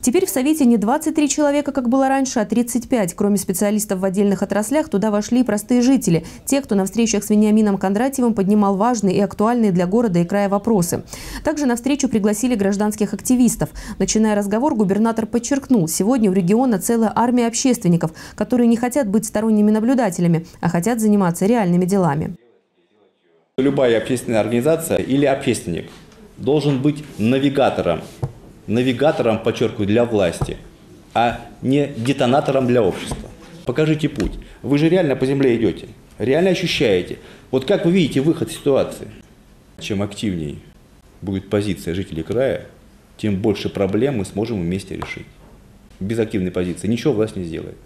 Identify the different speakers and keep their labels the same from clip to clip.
Speaker 1: Теперь в Совете не 23 человека, как было раньше, а 35. Кроме специалистов в отдельных отраслях, туда вошли и простые жители. Те, кто на встречах с Вениамином Кондратьевым поднимал важные и актуальные для города и края вопросы. Также на встречу пригласили гражданских активистов. Начиная разговор, губернатор подчеркнул, сегодня у региона целая армия общественников, которые не хотят быть сторонними наблюдателями, а хотят заниматься реальными делами.
Speaker 2: Любая общественная организация или общественник должен быть навигатором. Навигатором, подчеркиваю, для власти, а не детонатором для общества. Покажите путь. Вы же реально по земле идете, реально ощущаете. Вот как вы видите выход из ситуации? Чем активнее будет позиция жителей края, тем больше проблем мы сможем вместе решить. Без активной позиции ничего власть не сделает.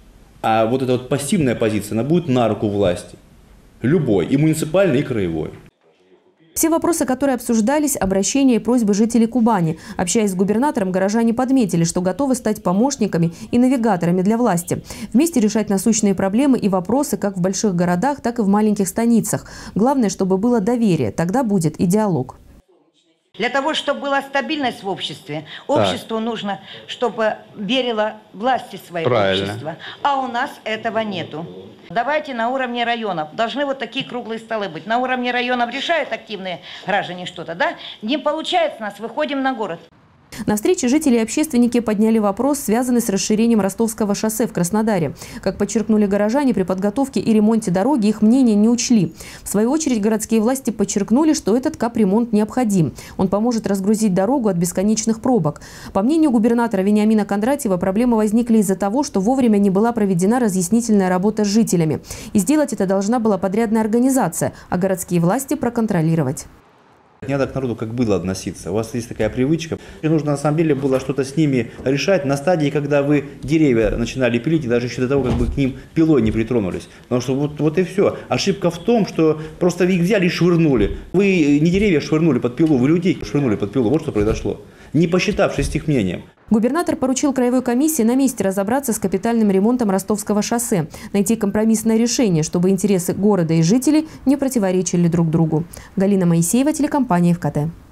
Speaker 2: А вот эта вот пассивная позиция, она будет на руку власти. Любой, и муниципальной, и краевой.
Speaker 1: Все вопросы, которые обсуждались, обращения и просьбы жителей Кубани. Общаясь с губернатором, горожане подметили, что готовы стать помощниками и навигаторами для власти. Вместе решать насущные проблемы и вопросы как в больших городах, так и в маленьких станицах. Главное, чтобы было доверие, тогда будет и диалог.
Speaker 3: Для того, чтобы была стабильность в обществе, обществу нужно, чтобы верило власти своего общества. А у нас этого нету. Давайте на уровне районов. Должны вот такие круглые столы быть. На уровне районов решают активные граждане что-то, да? Не получается у нас, выходим на город.
Speaker 1: На встрече жители и общественники подняли вопрос, связанный с расширением Ростовского шоссе в Краснодаре. Как подчеркнули горожане, при подготовке и ремонте дороги их мнение не учли. В свою очередь городские власти подчеркнули, что этот капремонт необходим. Он поможет разгрузить дорогу от бесконечных пробок. По мнению губернатора Вениамина Кондратьева, проблемы возникли из-за того, что вовремя не была проведена разъяснительная работа с жителями. И сделать это должна была подрядная организация, а городские власти проконтролировать.
Speaker 2: Не надо к народу как было относиться. У вас есть такая привычка. И нужно на самом деле было что-то с ними решать на стадии, когда вы деревья начинали пилить, и даже еще до того, как вы к ним пилой не притронулись. Потому что вот и все. Ошибка в том, что просто их взяли и швырнули. Вы не деревья швырнули под пилу, вы людей швырнули под пилу. Вот что произошло. Не посчитавшись с их мнением.
Speaker 1: Губернатор поручил краевой комиссии на месте разобраться с капитальным ремонтом Ростовского шоссе, найти компромиссное решение, чтобы интересы города и жителей не противоречили друг другу. Галина Моисеева, телекомпания ФКТ.